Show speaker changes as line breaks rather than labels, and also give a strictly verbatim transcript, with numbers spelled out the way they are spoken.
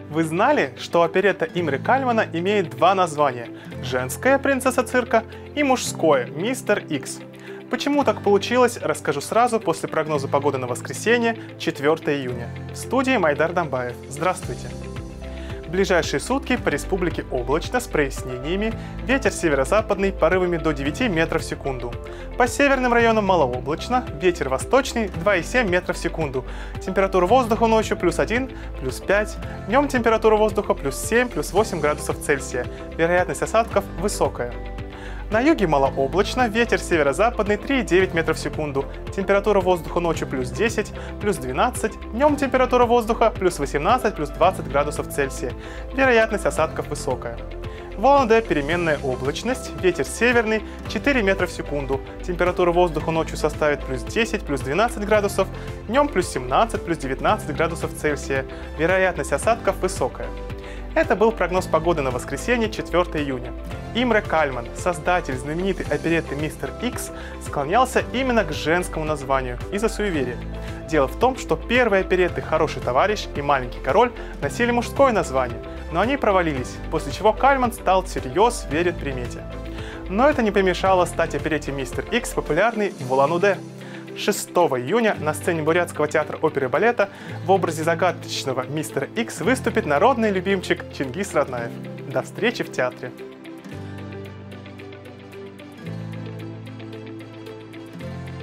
Вы знали, что оперетта Имре Кальмана имеет два названия – «Женская принцесса цирка» и «Мужское» – «Мистер Икс». Почему так получилось, расскажу сразу после прогноза погоды на воскресенье, четвёртое июня. В студии Майдар Дамбаев. Здравствуйте! В ближайшие сутки по республике облачно с прояснениями, ветер северо-западный порывами до девяти метров в секунду. По северным районам малооблачно, ветер восточный два и семь метров в секунду. Температура воздуха ночью плюс один, плюс пять, днем температура воздуха плюс семь, плюс восемь градусов Цельсия. Вероятность осадков высокая. На юге малооблачно, ветер северо-западный три и девять метров в секунду, температура воздуха ночью плюс десять, плюс двенадцать, днем температура воздуха плюс восемнадцать, плюс двадцать градусов Цельсия, вероятность осадков высокая. В Улан-Удэ переменная облачность, ветер северный четыре метра в секунду, температура воздуха ночью составит плюс десять, плюс двенадцать градусов, днем плюс семнадцать, плюс девятнадцать градусов Цельсия, вероятность осадков высокая. Это был прогноз погоды на воскресенье, четвёртое июня. Имре Кальман, создатель знаменитой оперетты «Мистер Икс», склонялся именно к женскому названию из-за суеверия. Дело в том, что первые оперетты «Хороший товарищ» и «Маленький король» носили мужское название, но они провалились, после чего Кальман стал всерьез верить примете. Но это не помешало стать оперетте «Мистер Икс» популярной в Улан-Удэ. шестого июня на сцене Бурятского театра оперы и балета в образе загадочного мистера Икс выступит народный любимчик Чингис Роднаев. До встречи в театре!